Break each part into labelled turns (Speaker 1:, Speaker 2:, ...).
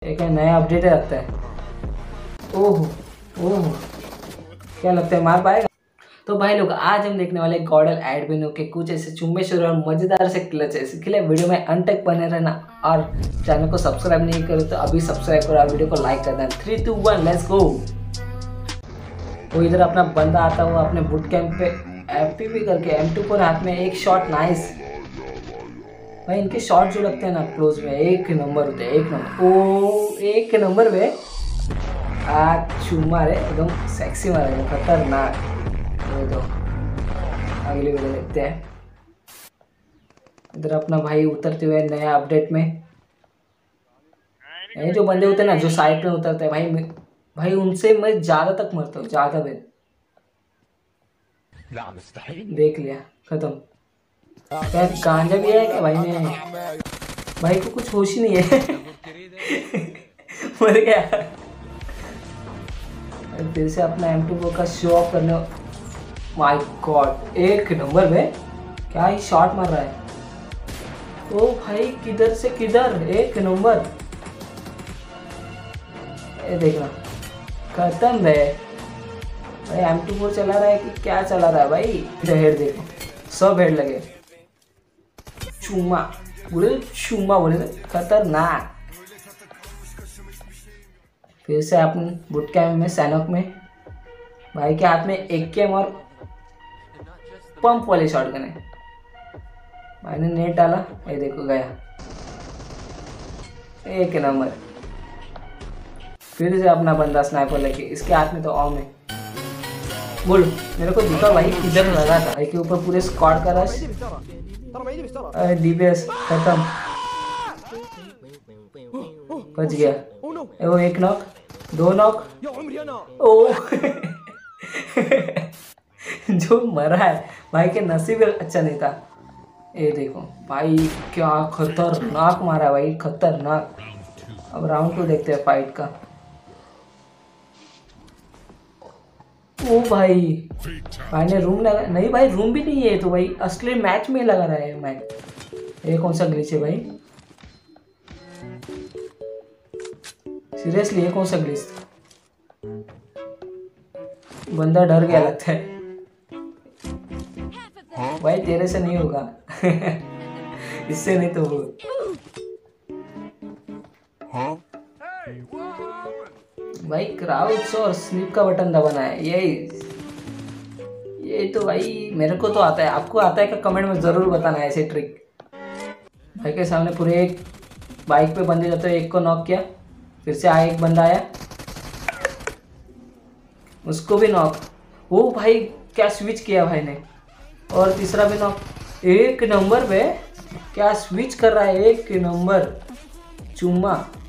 Speaker 1: एक नया अपडेट लगता है। ओह ओह, क्या लगता है मार पाएगा? तो भाई लोग आज हम देखने वाले गॉडल एडमिनो के कुछ ऐसे चुम्बेश्वर और मजेदार से क्लच है। इसके वीडियो में अंत तक बने रहना और चैनल को सब्सक्राइब नहीं करो तो अभी सब्सक्राइब करो और वीडियो को लाइक कर देना। 3, 2, 1 लेट्स गो। वो इधर अपना बंदा आता हुआ अपने बूट कैंप पे FPV करके M24 हाथ में, एक शॉट नाइस। भाई इनके शॉट जो लगते हैं ना क्लोज में एक नंबर होते हैं, एक नंबर। ओ एक नंबर पे चुम्मा रे, एकदम सेक्सी मारेगा, खतरनाक। ये तो अगली वीडियो देखते हैं। इधर अपना भाई उतरते हुए नया अपडेट में। ये जो बंदे होते हैं ना जो साइड में उतरते हैं भाई उनसे मैं ज्यादा तक मरता हूँ, ज्यादा बेर। देख लिया, खत्म। क्या गांजा भी है क्या भाई ने? भाई को कुछ होश ही नहीं है। मर गया। फिर से अपना M24 का शो ऑफ करने। माय गॉड, एक नंबर में क्या ही शॉट मार रहा है। ओ भाई किधर से किधर, एक नंबर। ये देखना, खत्म है भाई। M24 चला रहा है कि क्या चला रहा है भाई? हेड देखो, सब हेड लगे। चुम्मा बोले, चुम्मा बोले तो खतरनाक। फिर से अपने बूट कैम्प में सैनक में भाई के हाथ में AKM और पंप वाली शॉटगन है। भाई ने नेट डाला, ये देखो गया, एक नंबर। फिर से अपना बंदा स्नाइपर लेके, इसके हाथ में तो ऑम है। बोलो मेरे को दिखा भाई किधर लगा था। भाई के ऊपर पूरे स्क्वाड का रश। DBS खत्म, बच गया। वो एक नॉक, 2 नॉक। ओ जो मरा है भाई के नसीब अच्छा नहीं था। ये देखो भाई क्या खतरनाक मारा भाई, खतरनाक। अब राउंड 2 देखते हैं फाइट का। ओ भाई ने रूम लगा, नहीं भाई रूम भी नहीं है तो भाई असली मैच में लगा रहा है मैच। ये कौन सा ग्लिच है भाई? सीरियसली ये कौन सा ग्लिच था? बंदा डर गया लगता है। भाई तेरे से नहीं होगा। इससे नहीं तो भाई क्राउच और स्लीप का बटन दबाना है। ये तो भाई मेरे को तो आता है, आपको आता है क्या? कमेंट में जरूर बताना है ऐसे ट्रिक। भाई के सामने पूरे एक बाइक पे बंदे जाते हुए एक को नॉक किया। फिर से आया, एक बंदा आया, उसको भी नॉक। ओ भाई क्या स्विच किया भाई ने, और तीसरा भी नॉक। एक नंबर पे क्या स्विच कर रहा है, एक नंबर चुम्मा।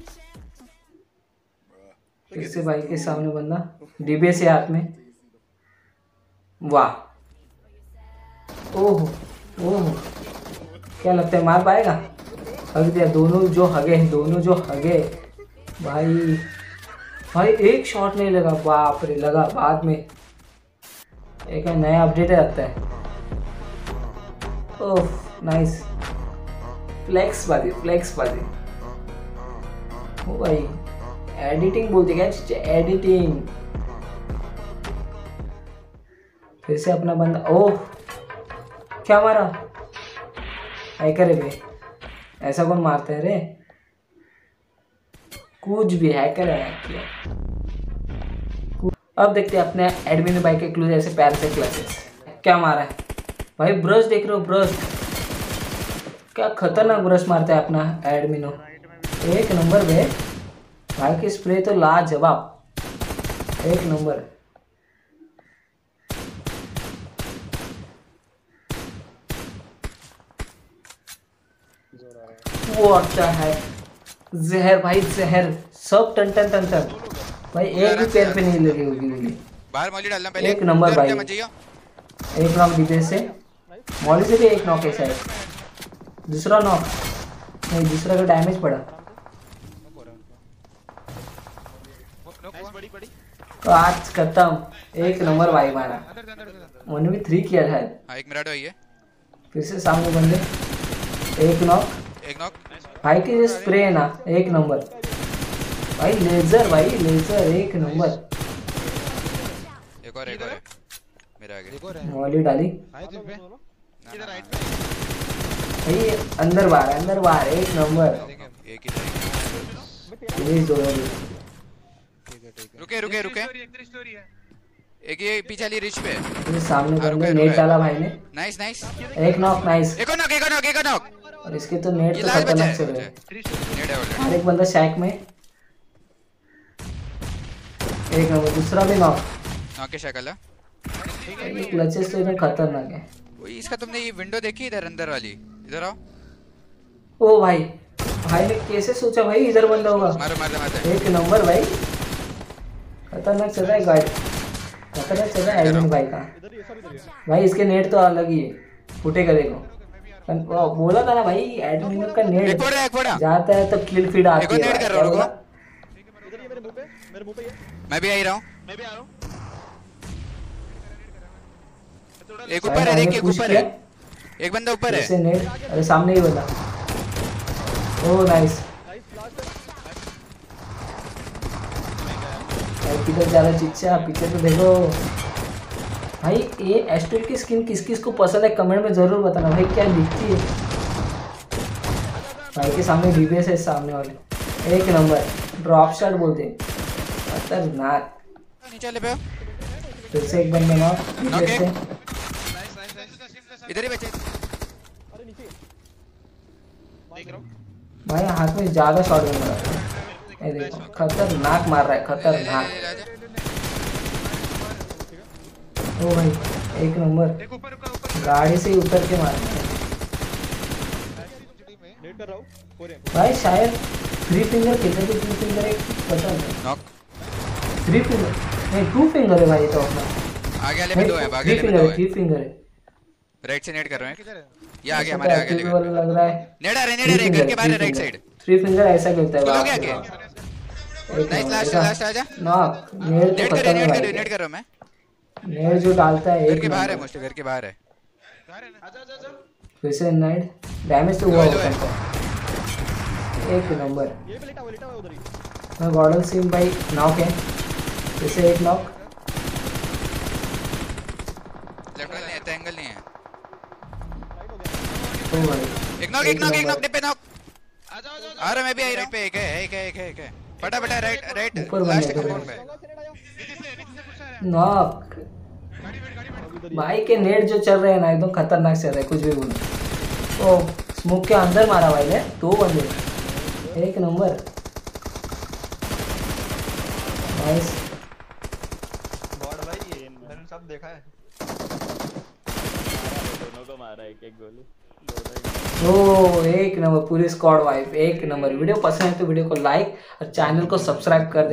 Speaker 1: फिर से भाई के सामने बंदा, DBS से हाथ में। वाह, ओह ओह, क्या लगता है मार पाएगा? हग दिया, दोनों जो हगे भाई एक शॉट नहीं लगा, बाप रे। लगा बाद में, एक नया अपडेट लगता है। ओह नाइस, फ्लेक्स बाजी। ओ भाई एडिटिंग बोलते क्या? एडिटिंग। फिर से अपना बंदा, ओह क्या मारा? हैकर है बे, ऐसा कौन मारता है रे? कुछ भी हैकर है। अब देखते हैं अपने एडमिन भाई के क्लूज ऐसे पैर से क्लचेस। क्या मारा है भाई? ब्रश देख रहे हो, ब्रश क्या खतरनाक ब्रश मारता है अपना एडमिनो। एक नंबर बे भाई की स्प्रे तो लाजवाब, एक नंबर। वो अच्छा है, जहर भाई जहर, सब टन भाई। एक भी पैर पे नहीं लगी होगी।
Speaker 2: बाहर मौली डालना पहले,
Speaker 1: एक नंबर भाई। एक नॉक DBS से, मौली से भी एक नॉक है शायद। दूसरा नॉक नहीं, दूसरा का डैमेज पड़ा। तो आज खत्म, एक नंबर भाई मारा। 1v3 किया है।
Speaker 2: एक मिनट भाई है।
Speaker 1: फिर से सामने बंदे, एक नॉक। भाई की स्प्रे है ना, एक नंबर। भाई लेजर एक नंबर।
Speaker 2: एक और है मेरा आगे।
Speaker 1: मौली डाली
Speaker 2: इधर राइट पे
Speaker 1: भाई, अंदर बाहर एक नंबर।
Speaker 2: एक ही रहेगा।
Speaker 1: फिनिश दो
Speaker 2: रुके एक ये पीछे वाली रिच पे।
Speaker 1: ये सामने बंदे नेट डाला भाई ने।
Speaker 2: नाइस
Speaker 1: एक नॉक नाइस।
Speaker 2: एक और नॉक
Speaker 1: और इसके तो नेट
Speaker 2: ये
Speaker 1: तो
Speaker 2: लाल बचा
Speaker 1: खतरनाक चल रहे
Speaker 2: है।
Speaker 1: हैं।
Speaker 2: नेट है ऑलरेडी।
Speaker 1: और एक बंदा शैक में, एक नंबर। दूसरा भी नॉक।
Speaker 2: नॉक के शक्ल है।
Speaker 1: ये क्लचेस तो एकदम खतरनाक है।
Speaker 2: वही इसका तुमने ये विंडो देखी इधर अंदर वाली? इधर आओ।
Speaker 1: ओ भाई ने कैसे सोचा भाई इधर बंदा होगा।
Speaker 2: मारो
Speaker 1: एक नंबर भाई, खतरनाक चल रहा है गाड़ी, खतरनाक चल रहा है एडमिन भाई का। भाई इसके नेट तो अलग ही है, फूटेगा देखो। बोला था ना भाई, एडमिन का नेट
Speaker 2: एक फोड़ा
Speaker 1: जाता है तो किल फीड आती है।
Speaker 2: नेट कर रहा हूं।
Speaker 3: इधर ये मेरे मुंह पे ये।
Speaker 2: मैं भी आ रहा हूं। एक
Speaker 1: भाई,
Speaker 2: ऊपर है,
Speaker 1: मैंने
Speaker 2: देखिए
Speaker 1: push
Speaker 2: ऊपर
Speaker 1: किया।
Speaker 2: है। एक बंदा ऊपर है।
Speaker 1: इससे नेट, अरे सामने ही बंदा। Oh nice. भाई किधर जा रहा चिच्चा, पीछे तो देखो। भाई ये एस्ट्रल की स्किन किस किस को पसंद है कमेंट में जरूर बताना भाई, क्या दिखती है। भाई के सामने डीबीएस है सामने वाले। एक नंबर ड्रॉप शॉट बोलते हैं, खतरनाक।
Speaker 2: नीचे ले पे हो।
Speaker 1: फिर से एक बंदा नॉक डीबीएस से।
Speaker 2: इधर ही बचे।
Speaker 3: अरे नीचे देख रहा हूं
Speaker 1: भाई हाथ में ज्यादा शॉट बन रहा है। ये देखो खतरनाक मार रहा है, खतरनाक। ओ भाई एक नंबर, गाड़ी से ही उतर के मार रहा है।
Speaker 3: नेट कर रहा हूं। हो रहे
Speaker 1: भाई शायद 3 फिंगर कितने की 3 फिंगर है पता नहीं।
Speaker 2: नॉक
Speaker 1: 3 फिंगर नहीं 2 फिंगर है भाई तो अपना।
Speaker 2: आगे वाले में दो है, आगे
Speaker 1: 3
Speaker 2: वाले में दो है।
Speaker 1: 3 फिंगर है।
Speaker 2: राइट से नेट कर रहे हैं। ये आगे हमारे आगे
Speaker 1: एक्टिव वाला लग रहा है।
Speaker 2: नेट आ रहे घर के बाहर है, राइट साइड।
Speaker 1: 3 फिंगर ऐसा खेलता है
Speaker 2: तो
Speaker 1: बाप
Speaker 2: लोग
Speaker 1: रे
Speaker 2: आगे।
Speaker 1: बाप।
Speaker 2: नाइस लास्ट आजा।
Speaker 1: नॉक नेट तो खत्म है भाई।
Speaker 2: नेट कर रहा हूं मैं।
Speaker 1: नेट जो डालता है
Speaker 2: घर
Speaker 1: एक
Speaker 2: के बाहर है,
Speaker 1: नंबर।
Speaker 2: मोस्टली घर के बाहर है।
Speaker 1: फिर से नाइट डैमेज तो हुआ होता है। एक नंबर।
Speaker 3: ये पे लेटा हुआ उधर ही।
Speaker 1: मैं गॉर्डन सिम भाई नॉक है। फिर से एक नॉक।
Speaker 2: लेफ्ट नहीं है, एंगल नहीं है।
Speaker 1: ओ भाई
Speaker 2: एक नॉक पे नॉक। आ रहा मैं भी आई राइट पे। एक है फटाफट राइट
Speaker 1: ऊपर
Speaker 2: लास्ट
Speaker 1: बंदा
Speaker 2: कंपाउंड पे।
Speaker 1: नॉक। भाई के नेट जो चल रहे हैं ना एकदम खतरनाक चल रहे हैं, कुछ भी बोलो। ओ स्मोक के अंदर मारा भाई ने 2 बंदे। एक नंबर नाइस।
Speaker 3: गॉड भाई ये मैंने सब देखा है। दोनों को मारा एक गोली।
Speaker 1: ओ एक नंबर, पूरी स्क्वाड वाइफ एक नंबर। वीडियो पसंद है तो वीडियो को लाइक और चैनल को सब्सक्राइब कर